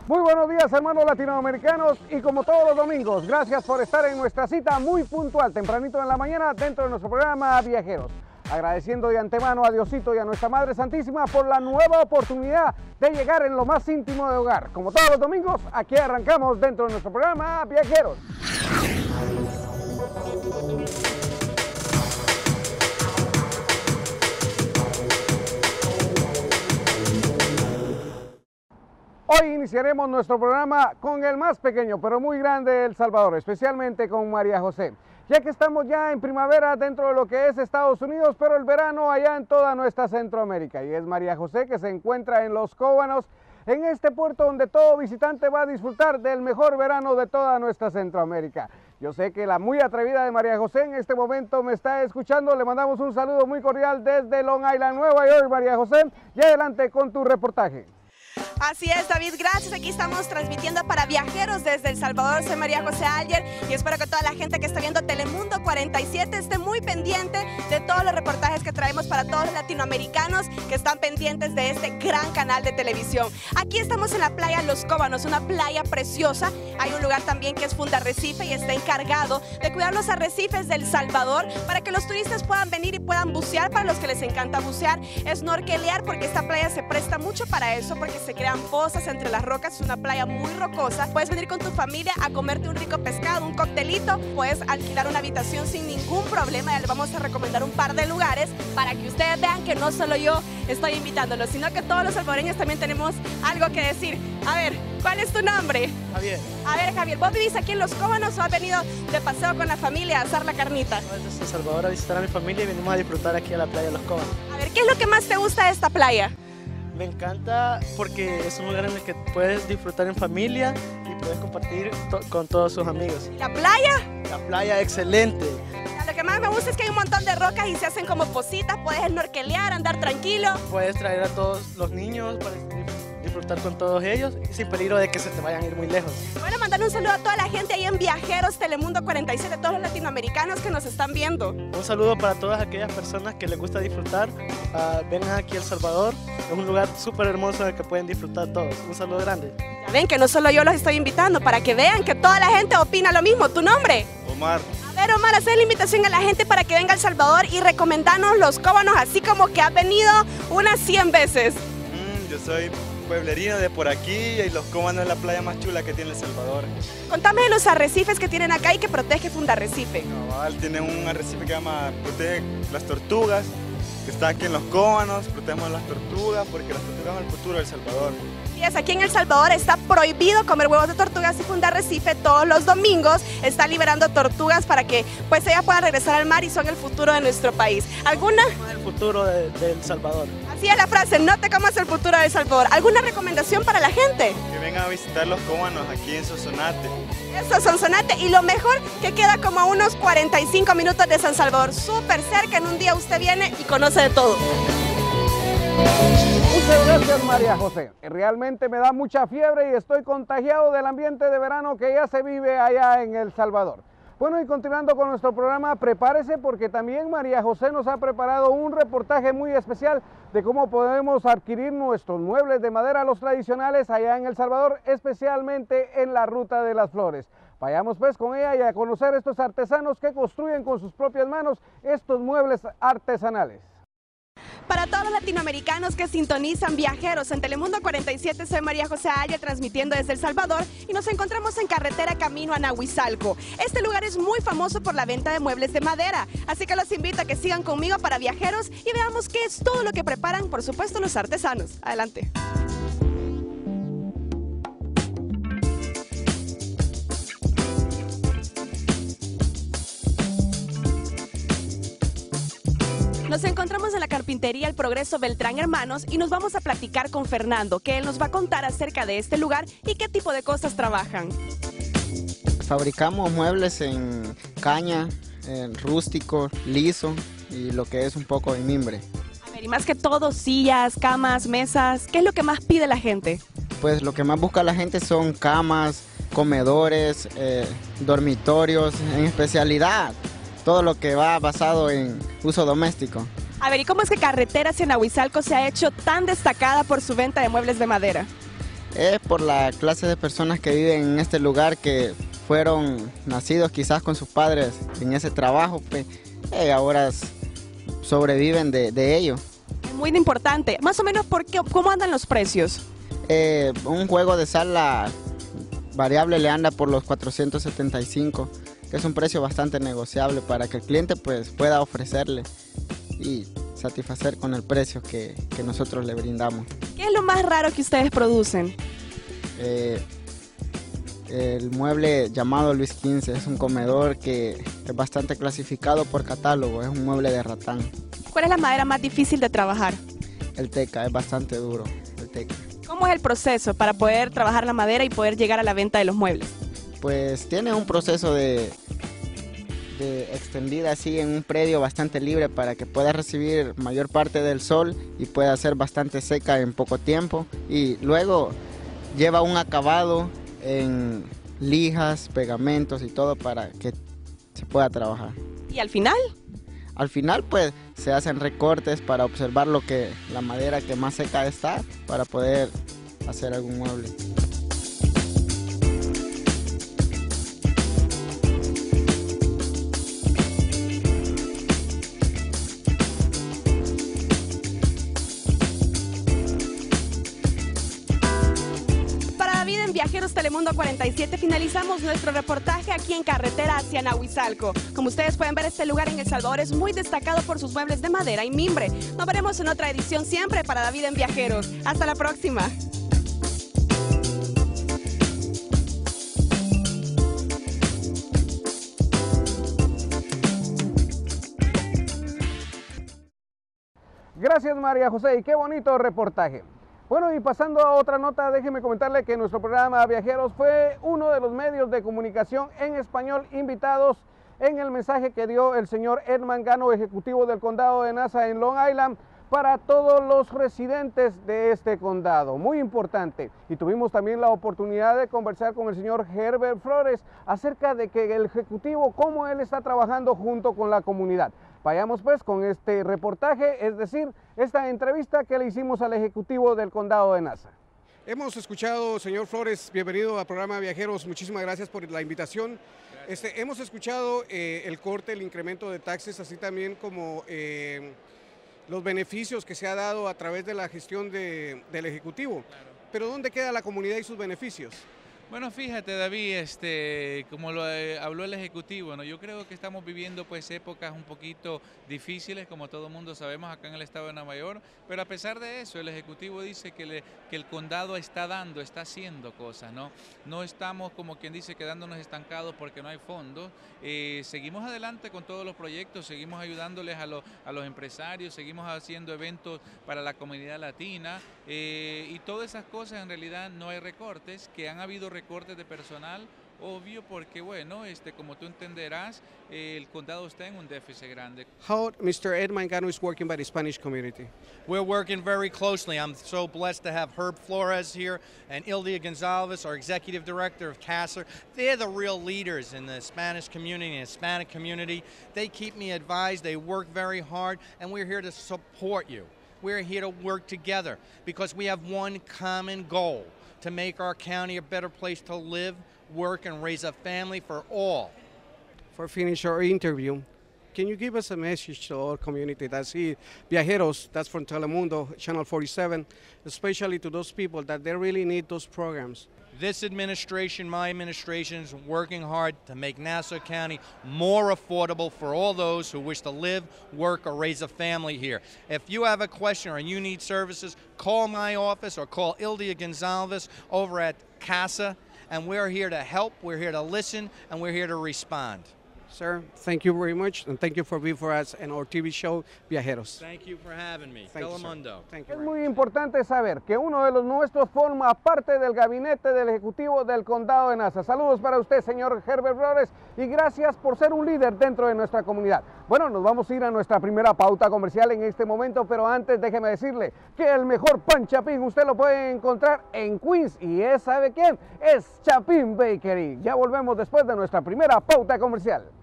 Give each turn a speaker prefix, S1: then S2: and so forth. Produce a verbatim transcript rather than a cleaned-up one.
S1: Muy buenos días, hermanos latinoamericanos, y como todos los domingos, gracias por estar en nuestra cita muy puntual, tempranito en la mañana, dentro de nuestro programa Viajeros. Agradeciendo de antemano a Diosito y a nuestra Madre Santísima por la nueva oportunidad de llegar en lo más íntimo de hogar. Como todos los domingos, aquí arrancamos dentro de nuestro programa Viajeros. Hoy iniciaremos nuestro programa con el más pequeño, pero muy grande de El Salvador, especialmente con María José, ya que estamos ya en primavera dentro de lo que es Estados Unidos, pero el verano allá en toda nuestra Centroamérica. Y es María José que se encuentra en Los Cóbanos, en este puerto donde todo visitante va a disfrutar del mejor verano de toda nuestra Centroamérica. Yo sé que la muy atrevida de María José en este momento me está escuchando. Le mandamos un saludo muy cordial desde Long Island, Nueva York, María José, y adelante con tu reportaje.
S2: Así es, David, gracias. Aquí estamos transmitiendo para Viajeros desde El Salvador. Soy María José Alger y espero que toda la gente que está viendo Telemundo cuarenta y siete esté muy pendiente de todos los reportajes que traemos para todos los latinoamericanos que están pendientes de este gran canal de televisión. Aquí estamos en la playa Los Cóbanos, una playa preciosa. Hay un lugar también que es Fundarrecife y está encargado de cuidar los arrecifes de El Salvador para que los turistas puedan venir y puedan bucear. Para los que les encanta bucear, snorkelear, porque esta playa se presta mucho para eso, porque se crean pozas entre las rocas. Es una playa muy rocosa. Puedes venir con tu familia a comerte un rico pescado, un coctelito, puedes alquilar una habitación sin ningún problema. Ya les vamos a recomendar un par de lugares para que ustedes vean que no solo yo estoy invitándolos, sino que todos los salvadoreños también tenemos algo que decir. A ver, ¿cuál es tu nombre?
S3: Javier.
S2: A ver, Javier, ¿vos vivís aquí en Los Cóbanos o has venido de paseo con la familia a asar la carnita?
S3: Voy desde El Salvador a visitar a mi familia y venimos a disfrutar aquí a la playa de Los Cóbanos.
S2: A ver, ¿qué es lo que más te gusta de esta playa?
S3: Me encanta porque es un lugar en el que puedes disfrutar en familia y puedes compartir to con todos sus amigos.
S2: ¿La playa?
S3: La playa excelente.
S2: Lo que más me gusta es que hay un montón de rocas y se hacen como positas, puedes snorkelear, andar tranquilo.
S3: Puedes traer a todos los niños para disfrutar con todos ellos y sin peligro de que se te vayan a ir muy lejos.
S2: Bueno, mandar un saludo a toda la gente ahí en Viajeros, Telemundo cuarenta y siete, todos los latinoamericanos que nos están viendo.
S3: Un saludo para todas aquellas personas que les gusta disfrutar. Uh, vengan aquí a El Salvador, es un lugar súper hermoso en el que pueden disfrutar todos. Un saludo grande.
S2: Ya ven que no solo yo los estoy invitando, para que vean que toda la gente opina lo mismo. ¿Tu nombre?
S4: Omar.
S2: A ver, Omar, hacer la invitación a la gente para que venga a El Salvador y recomendarnos Los Cóbanos, así como que has venido unas cien veces.
S4: Mm, yo soy pueblerino de por aquí y Los Cóbanos es la playa más chula que tiene El Salvador.
S2: Contame de los arrecifes que tienen acá y que protege Fundarrecife.
S4: Cabal, tiene un arrecife que llama protege las tortugas, que está aquí en Los Cóbanos. Protegemos las tortugas porque las tortugas son el futuro de El Salvador.
S2: Y es, aquí en El Salvador está prohibido comer huevos de tortugas y Fundarrecife todos los domingos está liberando tortugas para que pues ellas puedan regresar al mar y son el futuro de nuestro país. ¿Alguna?
S3: El futuro de, de El Salvador.
S2: Así es la frase, no te comas el futuro de El Salvador. ¿Alguna recomendación para la gente?
S4: Que vengan a visitar Los Cóbanos aquí en Sonsonate.
S2: Eso, Sonsonate, y lo mejor que queda como a unos cuarenta y cinco minutos de San Salvador, súper cerca. En un día usted viene y conoce de todo.
S1: Muchas gracias, María José. Realmente me da mucha fiebre y estoy contagiado del ambiente de verano que ya se vive allá en El Salvador. Bueno, y continuando con nuestro programa, prepárese porque también María José nos ha preparado un reportaje muy especial de cómo podemos adquirir nuestros muebles de madera, los tradicionales, allá en El Salvador, especialmente en la Ruta de las Flores. Vayamos pues con ella y a conocer estos artesanos que construyen con sus propias manos estos muebles artesanales.
S2: Para todos los latinoamericanos que sintonizan Viajeros en Telemundo cuarenta y siete, soy María José Alger transmitiendo desde El Salvador y nos encontramos en carretera camino a Nahuizalco. Este lugar es muy famoso por la venta de muebles de madera, así que los invito a que sigan conmigo para Viajeros y veamos qué es todo lo que preparan, por supuesto, los artesanos. Adelante. Nos encontramos en la carpintería El Progreso Beltrán Hermanos y nos vamos a platicar con Fernando, que él nos va a contar acerca de este lugar y qué tipo de cosas trabajan.
S5: Fabricamos muebles en caña, en rústico, liso y lo que es un poco en mimbre.
S2: A ver, y más que todo, sillas, camas, mesas, ¿qué es lo que más pide la gente?
S5: Pues lo que más busca la gente son camas, comedores, eh, dormitorios, en especialidad todo lo que va basado en uso doméstico.
S2: A ver, ¿y cómo es que Carretera hacia Nahuizalco se ha hecho tan destacada por su venta de muebles de madera?
S5: Es por la clase de personas que viven en este lugar, que fueron nacidos quizás con sus padres en ese trabajo, pues, y ahora sobreviven de, de ello.
S2: Muy importante. Más o menos, ¿por qué, cómo andan los precios?
S5: Eh, un juego de sala variable le anda por los cuatrocientos setenta y cinco, que es un precio bastante negociable para que el cliente pues pueda ofrecerle y satisfacer con el precio que, que nosotros le brindamos.
S2: ¿Qué es lo más raro que ustedes producen?
S5: Eh, el mueble llamado Luis quince es un comedor que es bastante clasificado por catálogo, es un mueble de ratán.
S2: ¿Cuál es la madera más difícil de trabajar?
S5: El teca, es bastante duro, el teca.
S2: ¿Cómo es el proceso para poder trabajar la madera y poder llegar a la venta de los muebles?
S5: Pues tiene un proceso de, de extendida así en un predio bastante libre para que pueda recibir mayor parte del sol y pueda ser bastante seca en poco tiempo, y luego lleva un acabado en lijas, pegamentos y todo para que se pueda trabajar.
S2: ¿Y al final?
S5: Al final pues se hacen recortes para observar lo que la madera que más seca está para poder hacer algún mueble.
S2: Viajeros Telemundo cuarenta y siete, finalizamos nuestro reportaje aquí en carretera hacia Nahuizalco. Como ustedes pueden ver, este lugar en El Salvador es muy destacado por sus muebles de madera y mimbre. Nos veremos en otra edición siempre para David en Viajeros. Hasta la próxima.
S1: Gracias, María José, y qué bonito reportaje. Bueno, y pasando a otra nota, déjeme comentarle que nuestro programa Viajeros fue uno de los medios de comunicación en español invitados en el mensaje que dio el señor Ed Mangano, ejecutivo del condado de Nassau en Long Island, para todos los residentes de este condado. Muy importante. Y tuvimos también la oportunidad de conversar con el señor Herbert Flores acerca de que el ejecutivo, cómo él está trabajando junto con la comunidad. Vayamos pues con este reportaje, es decir, esta entrevista que le hicimos al ejecutivo del condado de Nassau. Hemos escuchado, señor Flores, bienvenido al programa Viajeros, muchísimas gracias por la invitación. Este, hemos escuchado eh, el corte, el incremento de taxes, así también como eh, los beneficios que se ha dado a través de la gestión de, del ejecutivo. Claro. Pero ¿dónde queda la comunidad y sus beneficios?
S6: Bueno, fíjate, David, este, como lo eh, habló el ejecutivo, ¿no? Yo creo que estamos viviendo pues épocas un poquito difíciles, como todo el mundo sabemos acá en el estado de Nueva York, pero a pesar de eso, el ejecutivo dice que, le, que el condado está dando, está haciendo cosas, ¿no? No estamos, como quien dice, quedándonos estancados porque no hay fondos. Eh, seguimos adelante con todos los proyectos, seguimos ayudándoles a, lo, a los empresarios, seguimos haciendo eventos para la comunidad latina eh, y todas esas cosas. En realidad no hay recortes, que han habido recortes de personal, obvio, porque bueno, este, como tú entenderás, eh, el condado está en un déficit grande.
S1: How mister Ed Mangano is working by the Spanish community?
S7: We're working very closely. I'm so blessed to have Herb Flores here and Ildia Gonzalez, our executive director of CASA. They're the real leaders in the Spanish community and Hispanic community. They keep me advised, they work very hard, and we're here to support you. We're here to work together because we have one common goal: to make our county a better place to live, work, and raise a family for all.
S1: For finish our interview, can you give us a message to our community that's here, Viajeros, that's from Telemundo, Channel forty-seven, especially to those people that they really need those programs?
S7: This administration, my administration, is working hard to make Nassau County more affordable for all those who wish to live, work, or raise a family here. If you have a question or you need services, call my office or call Ildia Gonzalez over at CASA, and we're here to help, we're here to listen, and we're here to respond.
S1: Sir, thank you very much, and thank you for being for us in our T V show, Viajeros.
S7: Thank you for having me.
S1: Thank
S7: Telemundo.
S1: You, es muy importante saber que uno de los nuestros forma parte del gabinete del Ejecutivo del Condado de Nassau. Saludos para usted, señor Herbert Flores, y gracias por ser un líder dentro de nuestra comunidad. Bueno, nos vamos a ir a nuestra primera pauta comercial en este momento, pero antes déjeme decirle que el mejor pan Chapín usted lo puede encontrar en Queens, y es, ¿sabe quién? Es Chapín Bakery. Ya volvemos después de nuestra primera pauta comercial.